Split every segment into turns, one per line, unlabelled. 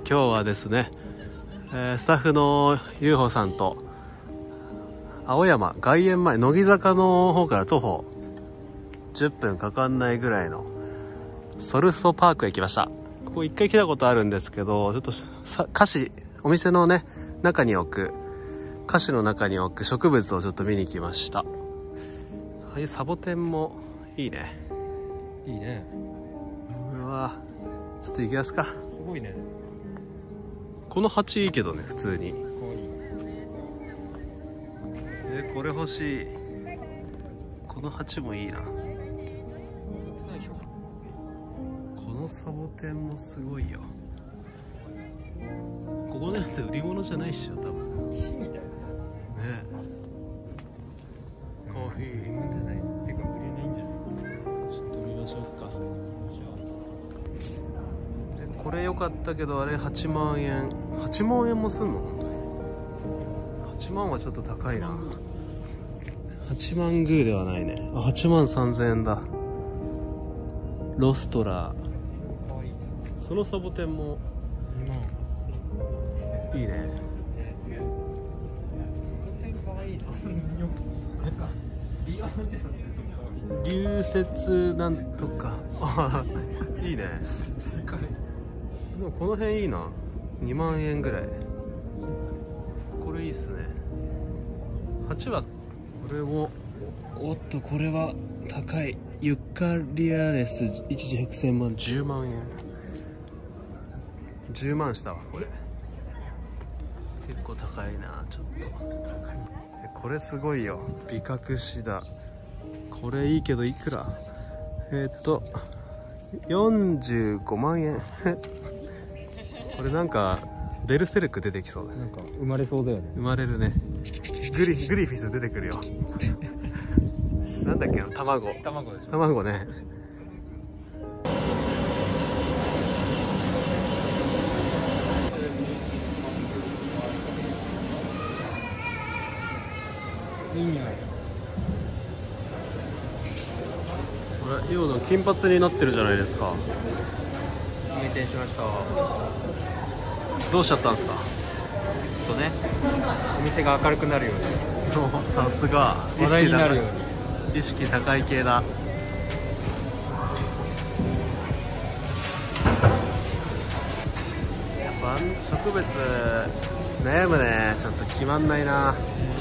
今日はですね、スタッフのゆうほさんと青山外苑前乃木坂の方から徒歩10分かかんないぐらいのソルソパークへ来ました。ここ一回来たことあるんですけど、ちょっとお店のね中に置く菓子の中に置く植物をちょっと見に来ました。ああいうサボテンもいいね。
いいね。
うわ、ちょっと行きますか。
すごいね。
この鉢いいけどね、普通に。
かわいい。
これ欲しい。この鉢もいいな。このサボテンもすごいよ。ここのやつ売り物じゃないっしょ、多分。
石みたいな。
ね。コーヒー。
てか売れないんじゃない？
ちょっと見ましょうか。これ良かったけど、あれ8万円。8万円もすんの？本当に。8万はちょっと高いな。8万グーではないね。あ、8万3000円だ。ロストラー。そのサボテンもいいね。流雪なんとか。あ、いいね。でもこの辺いいな。2万円ぐらい。これいいっすね。8はこれも、おっとこれは高い。ユッカリアレス一時100千万10万円。10万したわこれ。結構高いな。ちょっとこれすごいよ。美覚シダ。これいいけどいくら？45万円これなんかベルセルク出てきそうだね。
なんか生まれそうだよね。
生まれるね。グリフィス出てくるよなんだっけ、卵でしょ。卵ね。
いい匂い。
これイオの金髪になってるじゃないですか。
入店しました。
どうしちゃったんですか？
ちょっとね、お店が明るくなるように、
さすが
話題になるように。
意識高い系だ。やっぱ植物悩むね。ちょっと決まんないな。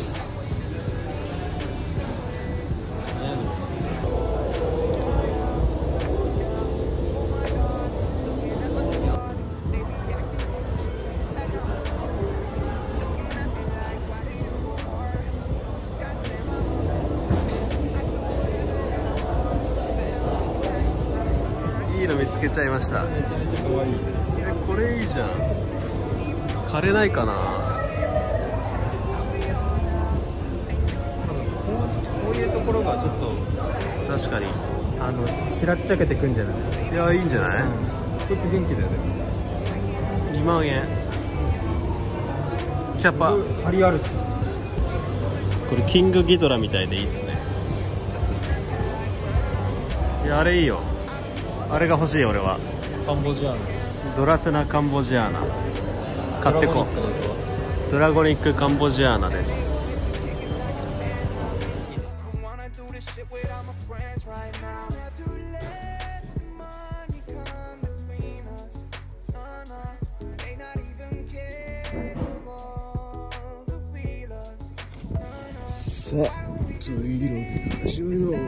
いいの見つけちゃいました。
めちゃめちゃ可愛い。
これいいじゃん。枯れないかな。
こういうところがちょっと
確かに。
しらっちゃけてくんじゃない？
いや、いいんじゃない？
一つ元気だよね。
2万円。キャパ
ハリアルス。
これキングギドラみたいでいいっすね。いや、あれいいよ。あれが欲しい。俺は
カンボジアの
ドラセナカンボジアーナ買ってこう。ドラゴニックカンボジアーナです。さあ Vlog 始まります。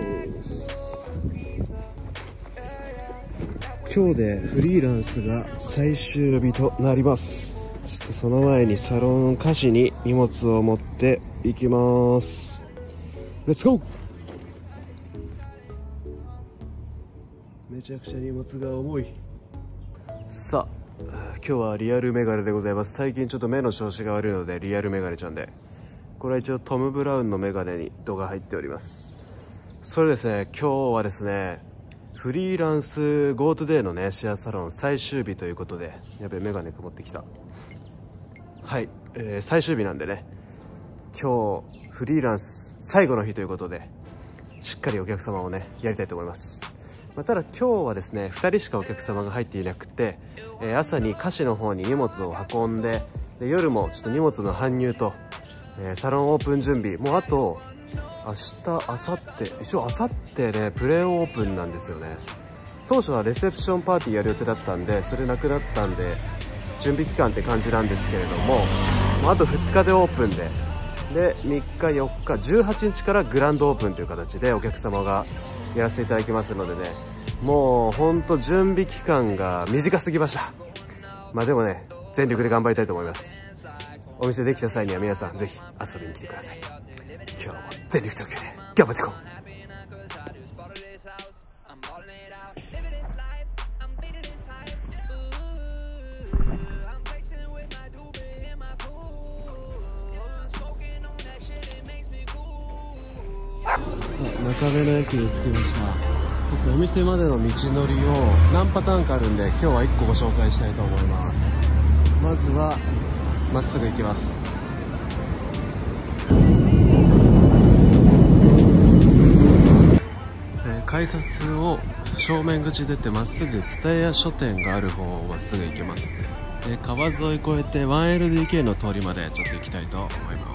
今日でフリーランスが最終日となります。ちょっとその前にサロン貸しに荷物を持っていきます。レッツゴー。めちゃくちゃ荷物が重い。さあ今日はリアルメガネでございます。最近ちょっと目の調子が悪いのでリアルメガネちゃんで、これは一応トム・ブラウンのメガネに度が入っております。それですね、今日はですねフリーランス GoToDay のねシェアサロン最終日ということで、やべえメガネ曇ってきた。はい、最終日なんでね、今日フリーランス最後の日ということでしっかりお客様をねやりたいと思います。 ただ今日はですね2人しかお客様が入っていなくて、朝に菓子の方に荷物を運んで、夜もちょっと荷物の搬入と、サロンオープン準備、もうあと明日明後日、一応明後日ねプレオープンなんですよね。当初はレセプションパーティーやる予定だったんで、それなくなったんで準備期間って感じなんですけれども、あと2日でオープンで3日4日18日からグランドオープンという形でお客様がやらせていただきますのでね、もうほんと準備期間が短すぎました。でもね全力で頑張りたいと思います。お店できた際には皆さんぜひ遊びに来てください。今日も全力投球で頑張っていこう。中目の駅に着きました。お店までの道のりを何パターンかあるんで、今日は1個ご紹介したいと思います。まずはまっすぐ行きます。改札を正面口出てまっすぐ蔦屋書店がある方をまっすぐ行きます。川沿い越えて 1LDK の通りまでちょっと行きたいと思います。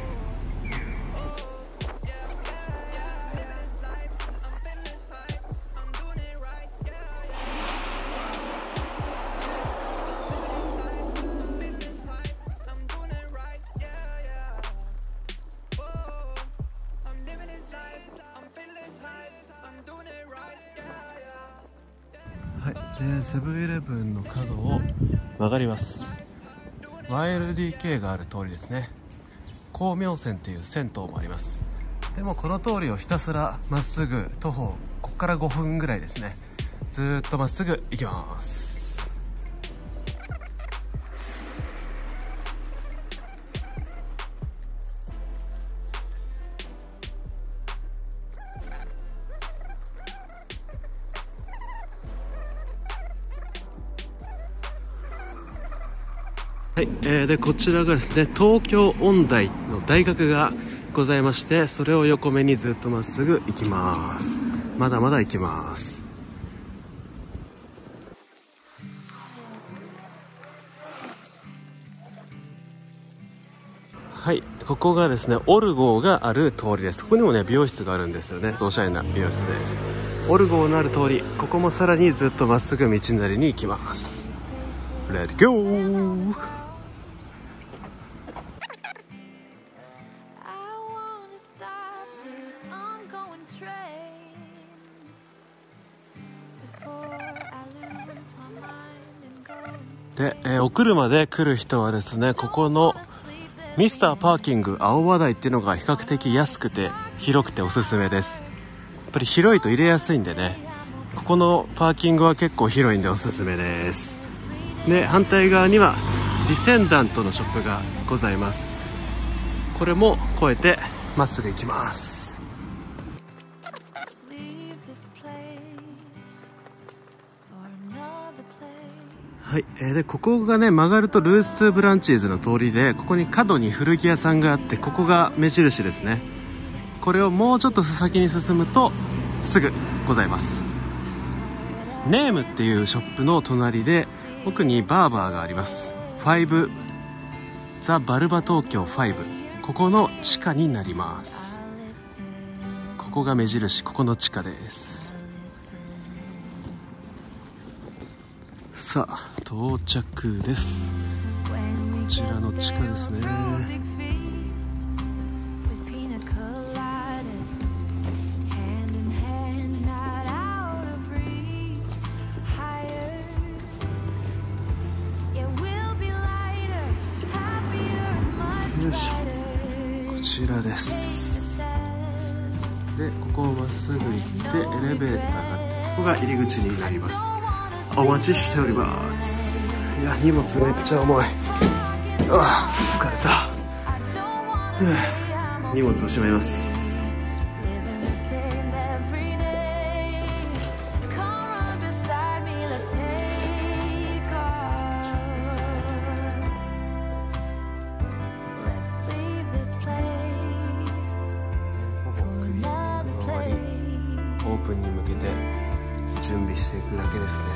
セブンイレブンの角を曲がります。 1LDK がある通りですね。光明泉っていう銭湯もあります。でもこの通りをひたすらまっすぐ徒歩ここから5分ぐらいですね、ずーっとまっすぐ行きます。はい、でこちらがですね東京音大の大学がございまして、それを横目にずっとまっすぐ行きます。まだまだ行きます。はい、ここがですねオルゴーがある通りです。ここにもね美容室があるんですよね。おしゃれな美容室です。オルゴーのある通り、ここもさらにずっとまっすぐ道なりに行きます。レッツゴー。で、お車で来る人はですね、ここのミスターパーキング青葉台っていうのが比較的安くて広くておすすめです。やっぱり広いと入れやすいんでね、ここのパーキングは結構広いんでおすすめです。で、反対側にはディセンダントのショップがございます。これも越えてまっすぐ行きます。はい、でここがね曲がるとルース・ブランチーズの通りで、ここに角に古着屋さんがあって、ここが目印ですね。これをもうちょっと先に進むとすぐございます。ネームっていうショップの隣で奥にバーバーがあります。5ザ・バルバ東京5、ここの地下になります。ここが目印、ここの地下です。さあ到着です。こちらの地下ですね。よいしょ、こちらです。でここをまっすぐ行ってエレベーターがあって、ここが入り口になります。お待ちしております。いや荷物めっちゃ重い。疲れた。荷物をしまいます。オープンに向けて準備していくだけですね。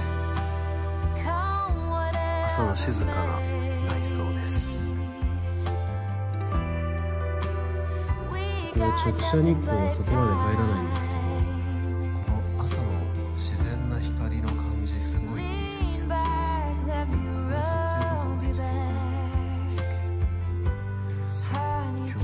朝の静かな内装です。直射日光はそこまで入らないんですけど、この朝の自然な光の感じすごいいいですよ。この撮影とかもできそう。今日のコー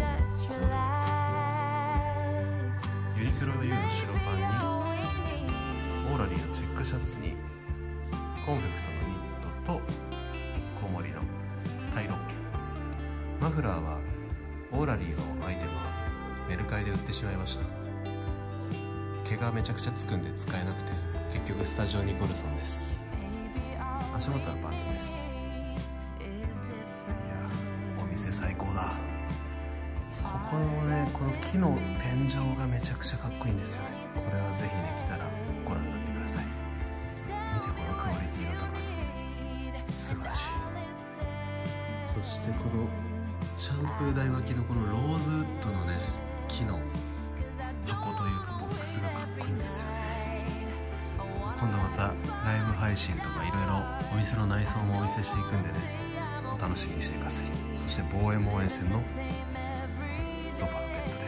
デユニクロの U の白パンにオーラリーのチェックシャツにコンフェクトのニットと小森のタイロッケ、マフラーはオーラリーのアイテムはメルカリで売ってしまいました。毛がめちゃくちゃつくんで使えなくて、結局スタジオニコルソンです。足元はパンツです。いやお店最高だ。ここのね、この木の天井がめちゃくちゃかっこいいんですよね。これはぜひね、来たらご覧になってください。見てこのクオリティの高さ、素晴らしい。そしてこのシャンプー台脇のこのローズウッドのね、木の箱というかボックスがかっこいいんですよね。今度またライブ配信とかいろいろお店の内装もお見せしていくんでね、お楽しみにしてください。そして望遠望遠線のソファーベッドです。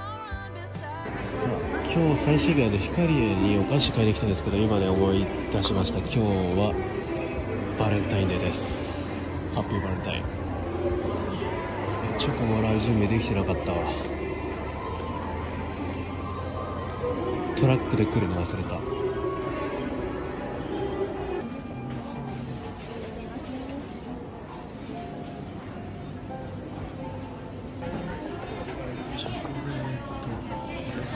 今日最終日はね、ヒカリエにお菓子買いに来たんですけど、今ね思い出しました。今日はバレンタインデーです。ハッピーバレンタイン。チョコもらう準備できてなかったわ。トラックで来るの忘れた。チョコレートです。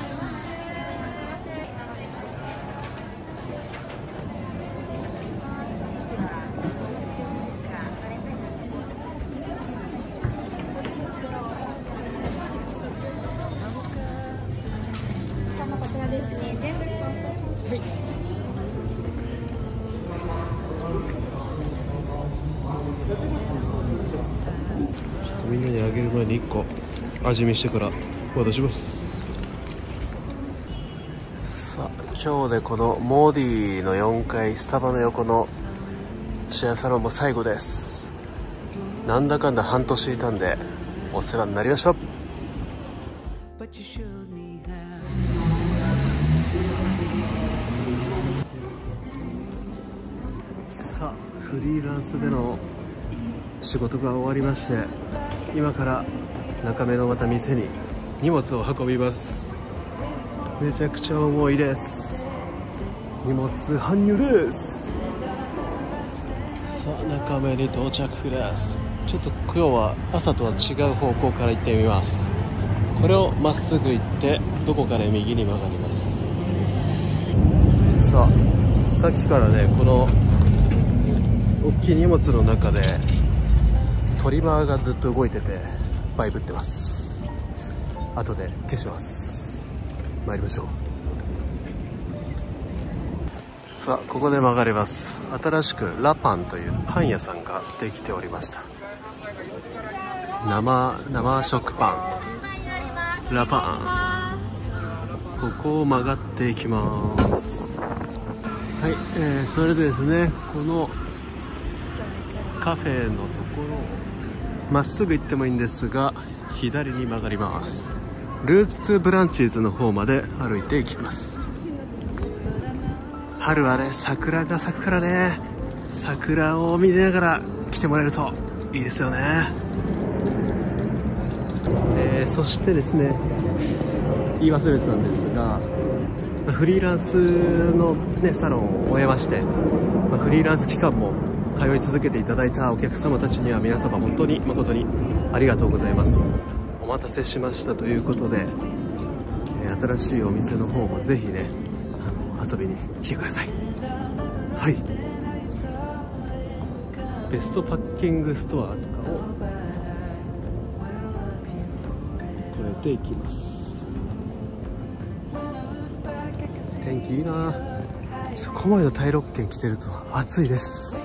こちらですね。全部はい。
ちょっとみんなにあげる前に1個味見してから渡します。さあ、今日でこのモーディの4階スタバの横のシェアサロンも最後です。なんだかんだ半年いたんでお世話になりました。さあ、フリーランスでの仕事が終わりまして、今から中目のまた店に荷物を運びます。めちゃくちゃ重いです。荷物搬入です。さあ、中目に到着です。ちょっと今日は朝とは違う方向から行ってみます。これをまっすぐ行ってどこかで右に曲がります。さあ、さっきからね、この大きい荷物の中でトリマーがずっと動いててバイブってます。後で消します。参りましょう。さあ、ここで曲がれます。新しくラパンというパン屋さんができておりました。生食パンラパン、ここを曲がっていきます。はい、それでですね、このカフェのところをまっすぐ行ってもいいんですが、左に曲がります。ルーツトゥブランチーズの方まで歩いていきます。春はね、桜が咲くからね、桜を見ながら来てもらえるといいですよね。そしてですね、言い忘れてたんですが、フリーランスの、ね、サロンを終えまして、フリーランス期間も通い続けていただいたお客様たちには皆様本当に誠にありがとうございます。お待たせしましたということで、新しいお店の方もぜひね、遊びに来てください。はい、ベストパッキングストアとかを越えていきます。天気いいな。そこまでのタイロッケン着てると暑いです。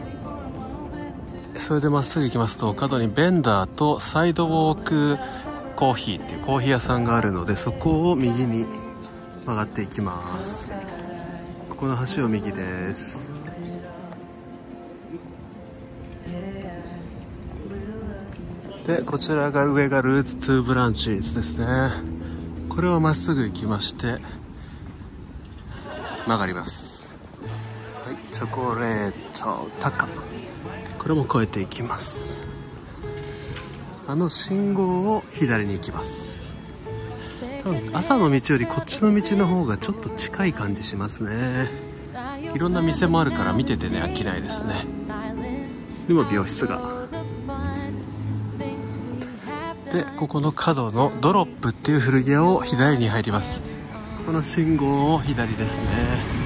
それでまっすぐ行きますと、角にベンダーとサイドウォークコーヒーっていうコーヒー屋さんがあるので、そこを右に曲がっていきます。ここの橋を右です。でこちらが上がルーツ2ブランチーズですね。これをまっすぐ行きまして曲がります。はい、チョコレート高、これも越えていきます。あの信号を左に行きます。多分朝の道よりこっちの道の方がちょっと近い感じしますね。いろんな店もあるから見ててね飽きないですね。でも美容室がで、ここの角のドロップっていう古着屋を左に入ります。この信号を左ですね。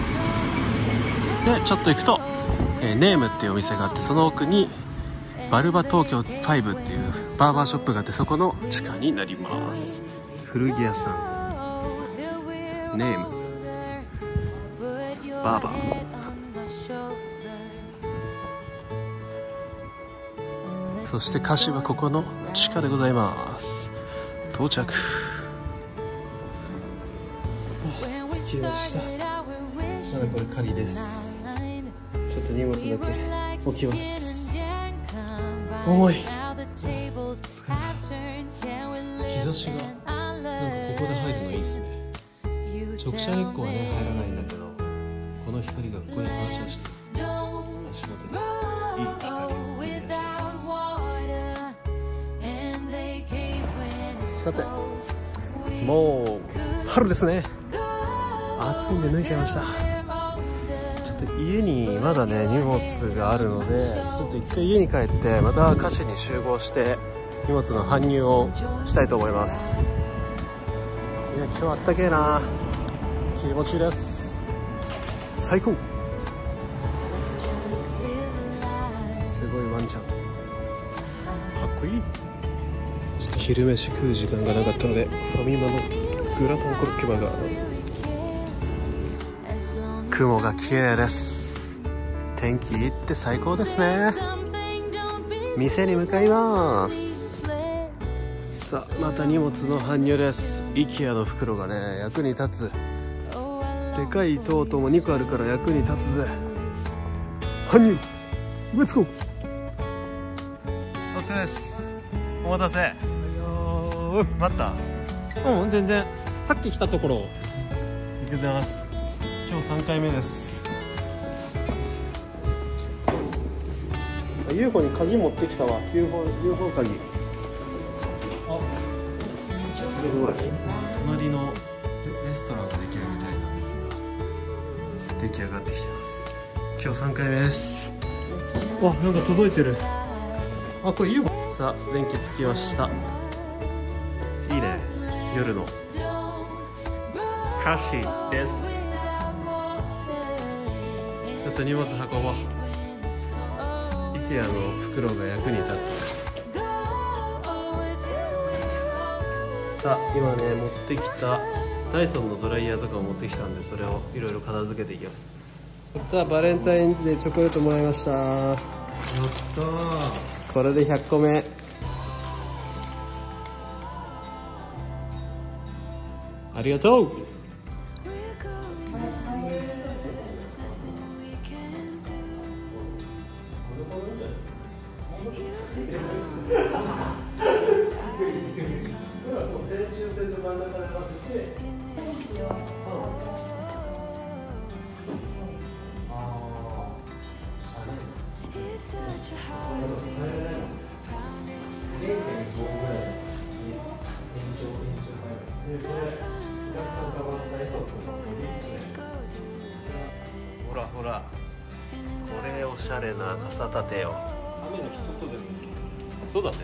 でちょっと行くと、ネームっていうお店があって、その奥にバルバ東京5っていうバーバーショップがあって、そこの地下になります。古着屋さん、ネームバーバー。そして歌詞はここの地下でございます。到着。着きました。まだこれ仮です。ちょっと荷物だけ置きます。重い。日差しがなんかここで入るのいいですね。直射日光はね入らないんだけど、この光がここに反射して足元にいい光を生み出しています。さてもう春ですね。暑いんで脱いじゃいました。ちょっと家にまだね荷物があるので、ちょっと一回家に帰ってまた菓子に集合して荷物の搬入をしたいと思います。いや今日あったけえな、気持ちいいです。最高。すごいワンちゃんかっこいい。ちょっと昼飯食う時間がなかったのでファミマのグラタンコロッケバーガー。雲が綺麗です。天気いいって最高ですね。店に向かいます。さあまた荷物の搬入です。 IKEA の袋がね役に立つ。でかいトートも2個あるから役に立つぜ。搬入レッツゴー。お疲れです。お待たせ。待った？
うん、全然さっき来たところ。
行くぜます。今日3回目です。UFO に鍵持ってきたわ。 UFO 鍵。あ、すごい。隣のレストランができるみたいなんですが、出来上がってきてます。今日3回目です。わ、なんか届いてる。あ、これ UFO。さあ電気つきました。いいね、夜の歌詞です。ちょっと荷物運ぼう。 IKEA の袋が役に立つ。さあ今ね持ってきたダイソンのドライヤーとかを持ってきたんで、それをいろいろ片付けていきます。やった、バレンタインデーチョコレートもらいました。やったー、これで100個目。ありがとう。ほらほら、これおしゃれな傘立てよ。
雨の日外でも
そうだね。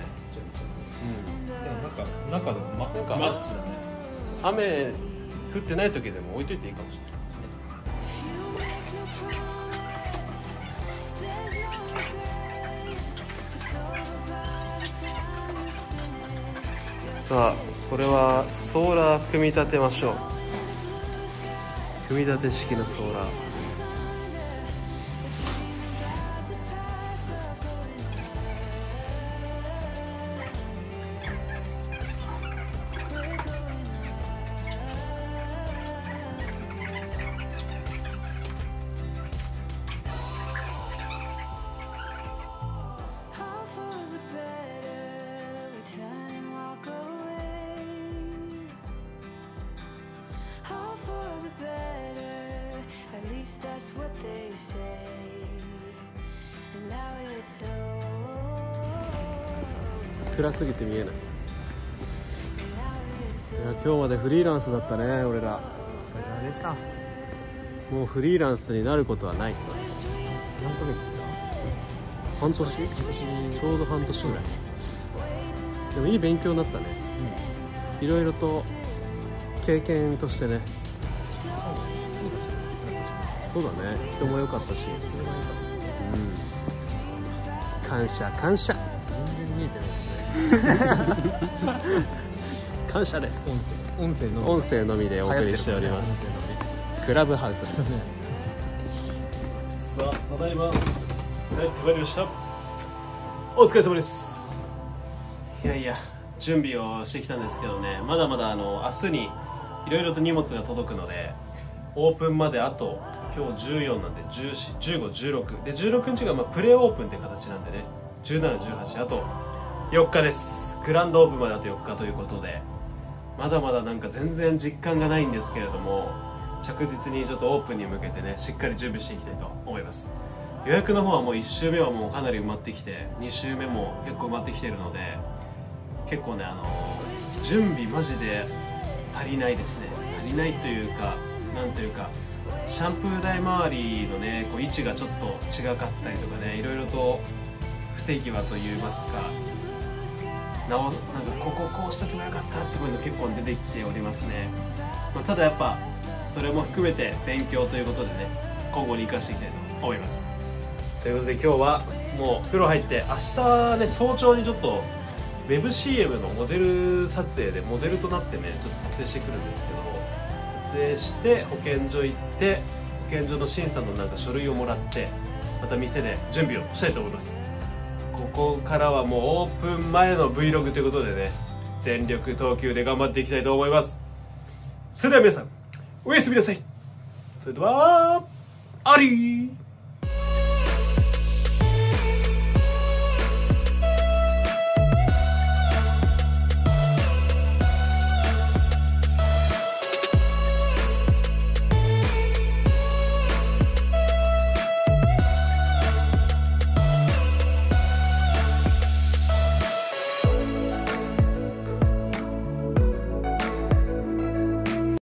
うん。なんか中のマッチだね。
雨降ってない時でも置いといていいかもしれない。さあこれはソーラー組み立てましょう。組み立て式のソーラー。 暗すぎて見えない。いや今日までフリーランスだったね俺ら。
お疲れ様でした。
もうフリーランスになることはない。
何ヶ月
半年、ちょうど半年ぐらい。でもいい勉強になったね。いろいろと経験としてね。そうだね、人も良かったし、感謝感謝。
全然見えてないもんね。
感謝です。
音声
のみでお送りしております。クラブハウスです。さあ、ただいま帰ってまいりました。お疲れ様です。いやいや、準備をしてきたんですけどね、まだまだ明日にいろいろと荷物が届くので、オープンまであと今日14なんで14、15、16で16日がプレオープンって形なんでね、17、18あと4日です。グランドオープンまであと4日ということで、まだまだなんか全然実感がないんですけれども、着実にちょっとオープンに向けてねしっかり準備していきたいと思います。予約の方はもう1週目はもうかなり埋まってきて、2週目も結構埋まってきてるので、結構ね準備マジで足りないですね。足りないというか、なんというかシャンプー台周りのねこう位置がちょっと違かったりとかね、いろいろと不手際といいますか、なんかこうしとけばよかったっていうの結構出てきておりますね。ただやっぱそれも含めて勉強ということでね、今後に生かしていきたいと思います。ということで今日はもう風呂入って、明日ね早朝にちょっとウェブ CM のモデル撮影でモデルとなってねちょっと撮影してくるんですけど、撮影して保健所行って、保健所の審査のなんか書類をもらって、また店で準備をしたいと思います。ここからはもうオープン前の Vlog ということでね、全力投球で頑張っていきたいと思います。それでは皆さんおやすみなさい。それではありー。